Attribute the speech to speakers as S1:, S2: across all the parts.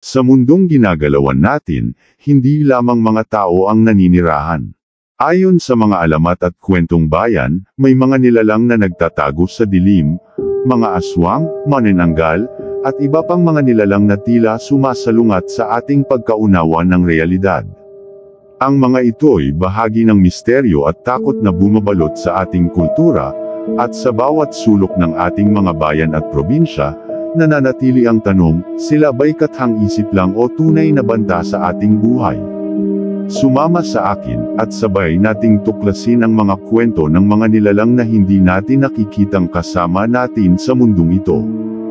S1: Sa mundong ginagalawan natin, hindi lamang mga tao ang naninirahan. Ayon sa mga alamat at kwentong bayan, may mga nilalang na nagtatago sa dilim, mga aswang, manananggal, at iba pang mga nilalang na tila sumasalungat sa ating pagkaunawa ng realidad. Ang mga ito'y bahagi ng misteryo at takot na bumabalot sa ating kultura, at sa bawat sulok ng ating mga bayan at probinsya, nananatili ang tanong, sila ba'y kathang-isip lang o tunay na banta sa ating buhay? Sumama sa akin, at sabay nating tuklasin ang mga kwento ng mga nilalang na hindi natin nakikitang kasama natin sa mundong ito.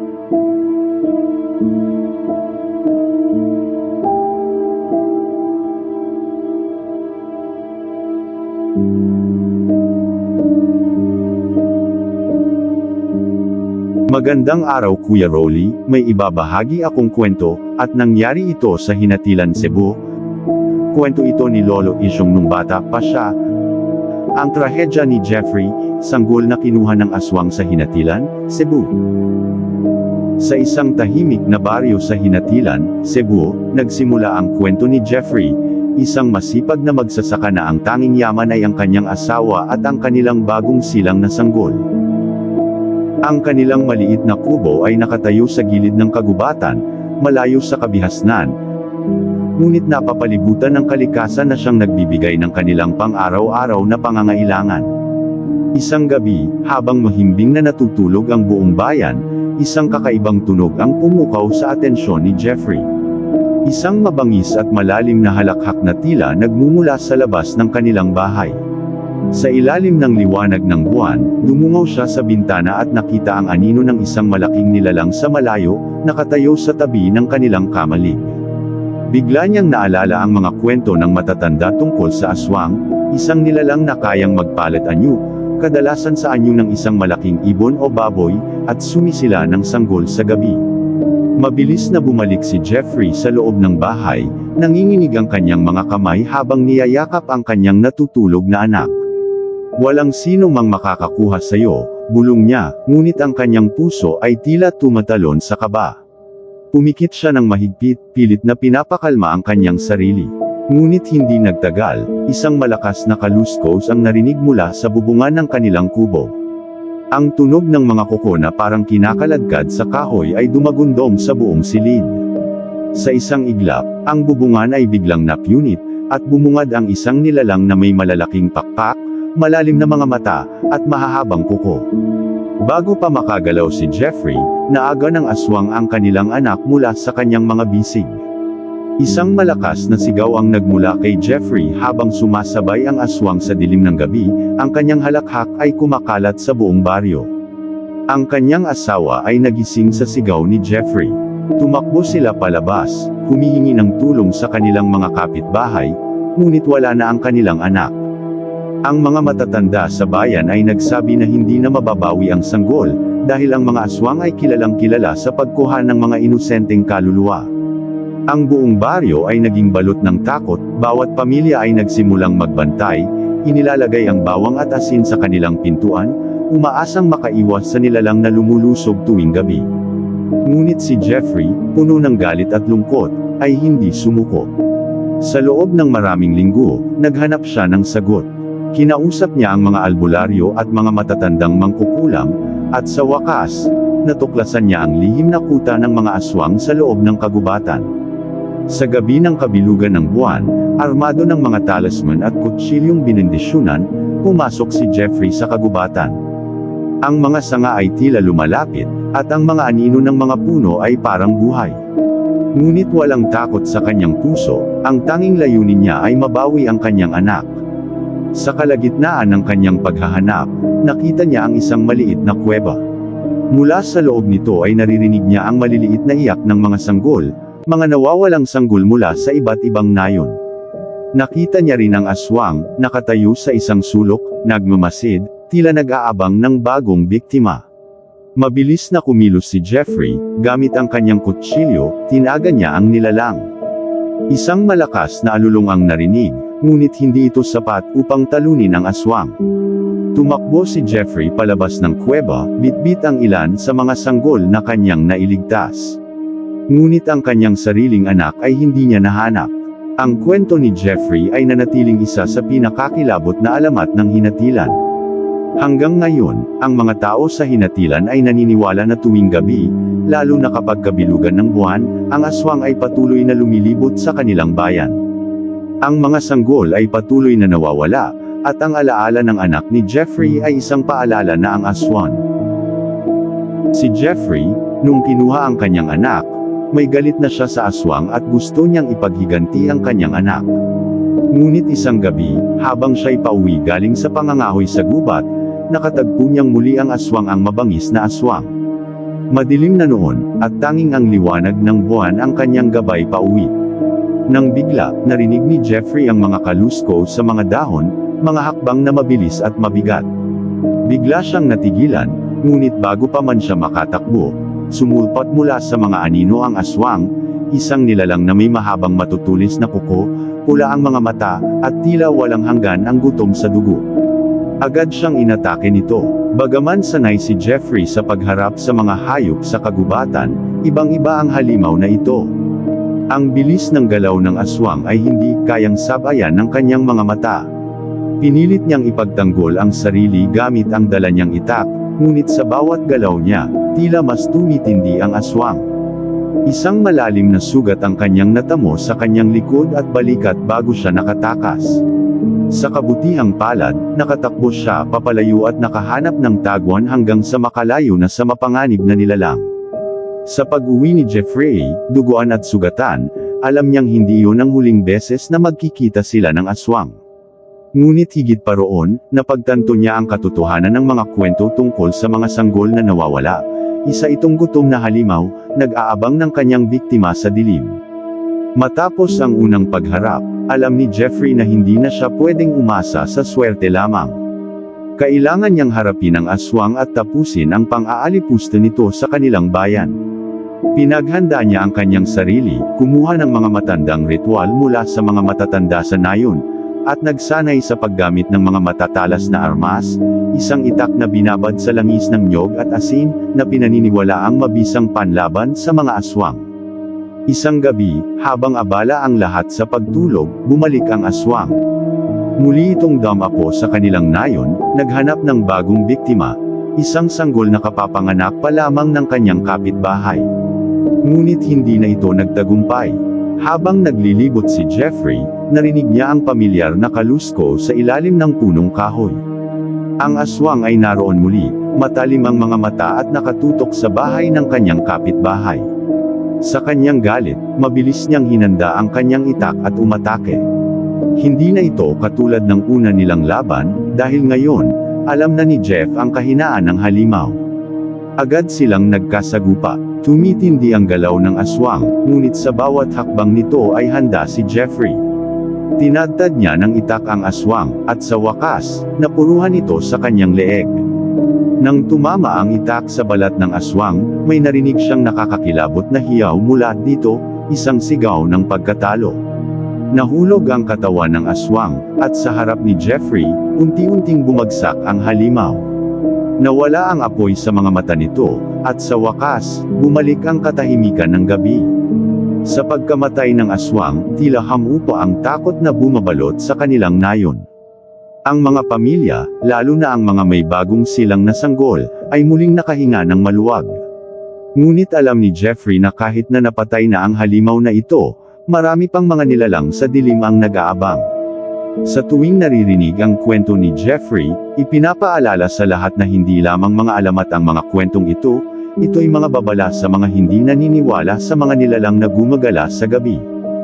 S2: Magandang araw Kuya Rolly, may ibabahagi akong kwento, at nangyari ito sa Hinatilan, Cebu. Kwento ito ni Lolo Isyong nung bata pa siya. Ang trahedya ni Jeffrey, sanggol na kinuha ng aswang sa Hinatilan, Cebu. Sa isang tahimik na baryo sa Hinatilan, Cebu, nagsimula ang kwento ni Jeffrey, isang masipag na magsasaka na ang tanging yaman ay ang kanyang asawa at ang kanilang bagong silang na sanggol. Ang kanilang maliit na kubo ay nakatayo sa gilid ng kagubatan, malayo sa kabihasnan. Ngunit napapalibutan ng kalikasan na siyang nagbibigay ng kanilang pang-araw-araw na pangangailangan. Isang gabi, habang mahimbing na natutulog ang buong bayan, isang kakaibang tunog ang pumukaw sa atensyon ni Jeffrey. Isang mabangis at malalim na halakhak na tila nagmumula sa labas ng kanilang bahay. Sa ilalim ng liwanag ng buwan, dumungaw siya sa bintana at nakita ang anino ng isang malaking nilalang sa malayo, nakatayo sa tabi ng kanilang kamalig. Bigla niyang naalala ang mga kwento ng matatanda tungkol sa aswang, isang nilalang na kayang magpalit anyo, kadalasan sa anyo ng isang malaking ibon o baboy, at sumisila ng sanggol sa gabi. Mabilis na bumalik si Jeffrey sa loob ng bahay, nanginginig ang kanyang mga kamay habang niyayakap ang kanyang natutulog na anak. Walang sino mang makakakuha sa'yo, bulong niya, ngunit ang kanyang puso ay tila tumatalon sa kaba. Pumikit siya ng mahigpit, pilit na pinapakalma ang kanyang sarili. Ngunit hindi nagtagal, isang malakas na kaluskos ang narinig mula sa bubungan ng kanilang kubo. Ang tunog ng mga kuko na parang kinakaladkad sa kahoy ay dumagundong sa buong silid. Sa isang iglap, ang bubungan ay biglang napunit, at bumungad ang isang nilalang na may malalaking pakpak, malalim na mga mata, at mahahabang kuko. Bago pa makagalaw si Jeffrey, naaga ng aswang ang kanilang anak mula sa kanyang mga bisig. Isang malakas na sigaw ang nagmula kay Jeffrey habang sumasabay ang aswang sa dilim ng gabi, ang kanyang halakhak ay kumakalat sa buong baryo. Ang kanyang asawa ay nagising sa sigaw ni Jeffrey. Tumakbo sila palabas, humihingi ng tulong sa kanilang mga kapitbahay, ngunit wala na ang kanilang anak. Ang mga matatanda sa bayan ay nagsabi na hindi na mababawi ang sanggol, dahil ang mga aswang ay kilalang kilala sa pagkuha ng mga inosenteng kaluluwa. Ang buong baryo ay naging balot ng takot, bawat pamilya ay nagsimulang magbantay, inilalagay ang bawang at asin sa kanilang pintuan, umaasang makaiwas sa nilalang na lumulusog tuwing gabi. Ngunit si Jeffrey, puno ng galit at lungkot, ay hindi sumuko. Sa loob ng maraming linggo, naghanap siya ng sagot. Kinausap niya ang mga albularyo at mga matatandang mangkukulam, at sa wakas, natuklasan niya ang lihim na kuta ng mga aswang sa loob ng kagubatan. Sa gabi ng kabilugan ng buwan, armado ng mga talisman at kutsilyong binendisyunan, pumasok si Jeffrey sa kagubatan. Ang mga sanga ay tila lumalapit, at ang mga anino ng mga puno ay parang buhay. Ngunit walang takot sa kanyang puso, ang tanging layunin niya ay mabawi ang kanyang anak. Sa kalagitnaan ng kanyang paghahanap, nakita niya ang isang maliit na kuweba. Mula sa loob nito ay naririnig niya ang maliliit na iyak ng mga sanggol, mga nawawalang sanggol mula sa iba't ibang nayon. Nakita niya rin ang aswang, nakatayo sa isang sulok, nagmamasid, tila nag-aabang ng bagong biktima. Mabilis na kumilos si Jeffrey, gamit ang kanyang kutsilyo, tinaga niya ang nilalang. Isang malakas na alulong ang narinig, ngunit hindi ito sapat upang talunin ang aswang. Tumakbo si Jeffrey palabas ng kuweba, bitbit ang ilan sa mga sanggol na kanyang nailigtas. Ngunit ang kanyang sariling anak ay hindi niya nahanap. Ang kwento ni Jeffrey ay nanatiling isa sa pinakakilabot na alamat ng hinatilan. Hanggang ngayon, ang mga tao sa hinatilan ay naniniwala na tuwing gabi, lalo na kapag kabilugan ng buwan, ang aswang ay patuloy na lumilibot sa kanilang bayan. Ang mga sanggol ay patuloy na nawawala, at ang alaala ng anak ni Jeffrey ay isang paalala na ang aswang. Si Jeffrey, nung kinuha ang kanyang anak, may galit na siya sa aswang at gusto niyang ipaghiganti ang kanyang anak. Ngunit isang gabi, habang siya'y pauwi galing sa pangangahoy sa gubat, nakatagpo niyang muli ang aswang, ang mabangis na aswang. Madilim na noon, at tanging ang liwanag ng buwan ang kanyang gabay pauwi. Nang bigla, narinig ni Jeffrey ang mga kalusko sa mga dahon, mga hakbang na mabilis at mabigat. Bigla siyang natigilan, ngunit bago pa man siya makatakbo, sumulpat mula sa mga anino ang aswang, isang nilalang na may mahabang matutulis na kuko, pula ang mga mata, at tila walang hanggan ang gutom sa dugo. Agad siyang inatake nito. Bagaman sanay si Jeffrey sa pagharap sa mga hayop sa kagubatan, ibang-iba ang halimaw na ito. Ang bilis ng galaw ng aswang ay hindi kayang sabayan ng kanyang mga mata. Pinilit niyang ipagtanggol ang sarili gamit ang dala niyang itak, ngunit sa bawat galaw niya, tila mas tumitindi ang aswang. Isang malalim na sugat ang kanyang natamo sa kanyang likod at balikat bago siya nakatakas. Sa kabutihang palad, nakatakbo siya papalayo at nakahanap ng tagwan hanggang sa makalayo na sa mapanganib na nilalang. Sa pag-uwi ni Jeffrey, duguan at sugatan, alam niyang hindi yun ang huling beses na magkikita sila ng aswang. Ngunit higit pa roon, napagtanto niya ang katotohanan ng mga kwento tungkol sa mga sanggol na nawawala. Isa itong gutom na halimaw, nag-aabang ng kanyang biktima sa dilim. Matapos ang unang pagharap, alam ni Jeffrey na hindi na siya pwedeng umasa sa swerte lamang. Kailangan niyang harapin ang aswang at tapusin ang pang-aalipusta nito sa kanilang bayan. Pinaghanda niya ang kanyang sarili, kumuha ng mga matandang ritual mula sa mga matatanda sa nayon, at nagsanay sa paggamit ng mga matatalas na armas, isang itak na binabad sa langis ng niyog at asin, na pinaniniwalaang mabisang panlaban sa mga aswang. Isang gabi, habang abala ang lahat sa pagtulog, bumalik ang aswang. Muli itong dumapo sa kanilang nayon, naghanap ng bagong biktima, isang sanggol na kapapanganak pa lamang ng kanyang kapitbahay. Ngunit hindi na ito nagtagumpay. Habang naglilibot si Jeffrey, narinig niya ang pamilyar na kalusko sa ilalim ng punong kahoy. Ang aswang ay naroon muli, matalim ang mga mata at nakatutok sa bahay ng kanyang kapitbahay. Sa kanyang galit, mabilis niyang hinanda ang kanyang itak at umatake. Hindi na ito katulad ng una nilang laban, dahil ngayon, alam na ni Jeff ang kahinaan ng halimaw. Agad silang nagkasagupa. Tumitindi ang galaw ng aswang, ngunit sa bawat hakbang nito ay handa si Jeffrey. Tinadtad niya ng itak ang aswang, at sa wakas, napuruhan ito sa kanyang leeg. Nang tumama ang itak sa balat ng aswang, may narinig siyang nakakakilabot na hiyaw mula dito, isang sigaw ng pagkatalo. Nahulog ang katawan ng aswang, at sa harap ni Jeffrey, unti-unting bumagsak ang halimaw. Nawala ang apoy sa mga mata nito, at sa wakas, bumalik ang katahimikan ng gabi. Sa pagkamatay ng aswang, tila hamupa ang takot na bumabalot sa kanilang nayon. Ang mga pamilya, lalo na ang mga may bagong silang na sanggol, ay muling nakahinga ng maluwag. Ngunit alam ni Jeffrey na kahit na napatay na ang halimaw na ito, marami pang mga nilalang sa dilim ang nag-aabang. Sa tuwing naririnig ang kwento ni Jeffrey, ipinapaalala sa lahat na hindi lamang mga alamat ang mga kwentong ito, ito'y mga babala sa mga hindi naniniwala sa mga nilalang na gumagala sa gabi.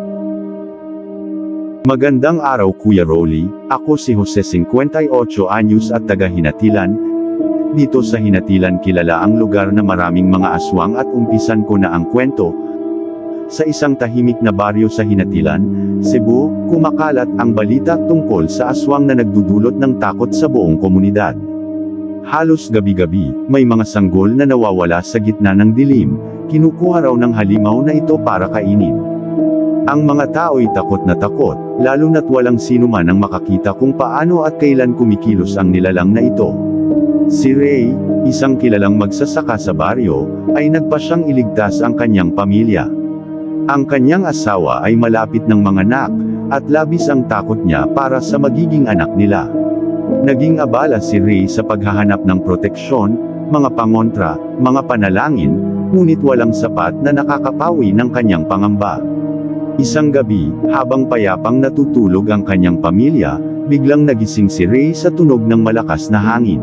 S2: Magandang araw Kuya Rolly, ako si Jose 58 anyos at taga Hinatilan. Dito sa Hinatilan kilala ang lugar na maraming mga aswang at umpisan ko na ang kwento. Sa isang tahimik na baryo sa Hinatilan, Cebu, kumakalat ang balita tungkol sa aswang na nagdudulot ng takot sa buong komunidad. Halos gabi-gabi, may mga sanggol na nawawala sa gitna ng dilim, kinukuha raw ng halimaw na ito para kainin. Ang mga tao'y takot na takot, lalo na't walang sino man ang makakita kung paano at kailan kumikilos ang nilalang na ito. Si Ray, isang kilalang magsasaka sa baryo, ay nagpasyang iligtas ang kanyang pamilya. Ang kanyang asawa ay malapit ng manganak, at labis ang takot niya para sa magiging anak nila. Naging abala si Ray sa paghahanap ng proteksyon, mga pangontra, mga panalangin, ngunit walang sapat na nakakapawi ng kanyang pangamba. Isang gabi, habang payapang natutulog ang kanyang pamilya, biglang nagising si Ray sa tunog ng malakas na hangin.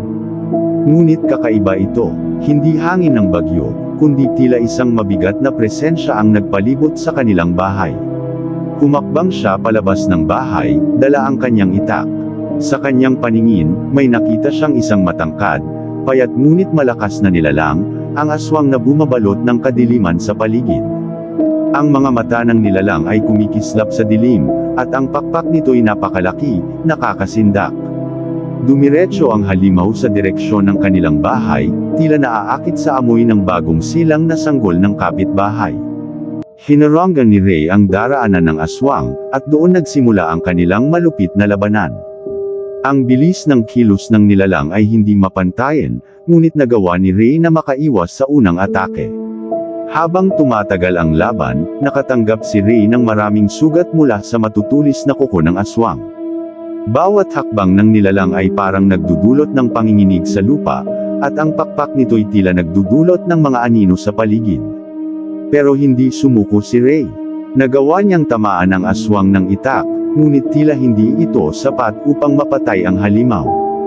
S2: Ngunit kakaiba ito, hindi hangin ng bagyo, kundi tila isang mabigat na presensya ang nagpalibot sa kanilang bahay. Humakbang siya palabas ng bahay, dala ang kanyang itak. Sa kanyang paningin, may nakita siyang isang matangkad, payat ngunit malakas na nilalang, ang aswang na bumabalot ng kadiliman sa paligid. Ang mga mata ng nilalang ay kumikislap sa dilim, at ang pakpak nito'y napakalaki, nakakasindak. Dumiretso ang halimaw sa direksyon ng kanilang bahay, tila naaakit sa amoy ng bagong silang na sanggol ng kapitbahay. Hinaranggan ni Ray ang daraanan ng aswang, at doon nagsimula ang kanilang malupit na labanan. Ang bilis ng kilos ng nilalang ay hindi mapantayan, ngunit nagawa ni Ray na makaiwas sa unang atake. Habang tumatagal ang laban, nakatanggap si Ray ng maraming sugat mula sa matutulis na kuko ng aswang. Bawat hakbang ng nilalang ay parang nagdudulot ng panginginig sa lupa, at ang pakpak nito'y tila nagdudulot ng mga anino sa paligid. Pero hindi sumuko si Ray. Nagawa niyang tamaan ang aswang ng itak, ngunit tila hindi ito sapat upang mapatay ang halimaw.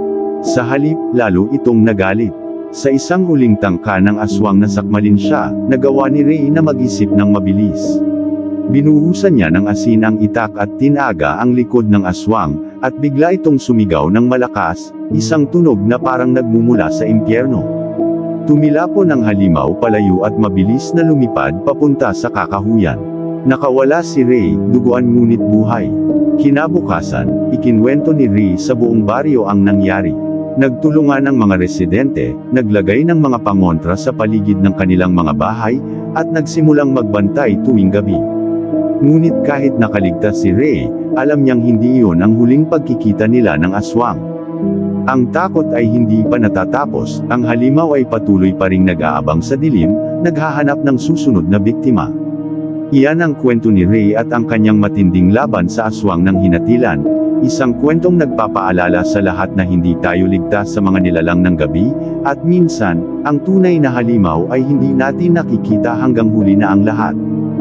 S2: Sa halip, lalo itong nagalit. Sa isang huling tangka ng aswang na sakmalin siya, nagawa ni Ray na mag-isip ng mabilis. Binuhusan niya ng asin ang itak at tinaga ang likod ng aswang, at bigla itong sumigaw ng malakas, isang tunog na parang nagmumula sa impyerno. Tumilapon ang halimaw palayo at mabilis na lumipad papunta sa kakahuyan. Nakawala si Ray, duguan ngunit buhay. Kinabukasan, ikinwento ni Ray sa buong baryo ang nangyari. Nagtulungan ang mga residente, naglagay ng mga pangontra sa paligid ng kanilang mga bahay, at nagsimulang magbantay tuwing gabi. Ngunit kahit nakaligtas si Ray, alam niyang hindi iyon ang huling pagkikita nila ng aswang. Ang takot ay hindi pa natatapos, ang halimaw ay patuloy pa ring nag-aabang sa dilim, naghahanap ng susunod na biktima. Iyan ang kwento ni Ray at ang kanyang matinding laban sa aswang ng hinatilan, isang kwentong nagpapaalala sa lahat na hindi tayo ligtas sa mga nilalang ng gabi, at minsan, ang tunay na halimaw ay hindi natin nakikita hanggang huli na ang lahat.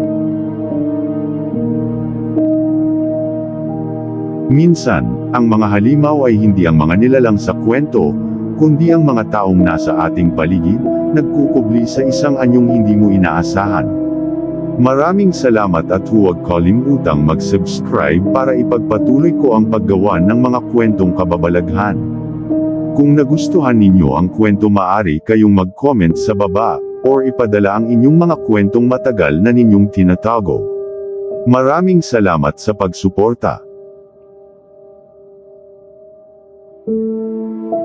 S1: Minsan, ang mga halimaw ay hindi ang mga nilalang sa kwento, kundi ang mga taong nasa ating paligid, nagkukubli sa isang anyong hindi mo inaasahan. Maraming salamat at huwag kalimutang mag-subscribe para ipagpatuloy ko ang paggawa ng mga kwentong kababalaghan. Kung nagustuhan ninyo ang kwento, maaari kayong mag-comment sa baba, or ipadala ang inyong mga kwentong matagal na ninyong tinatago. Maraming salamat sa pagsuporta.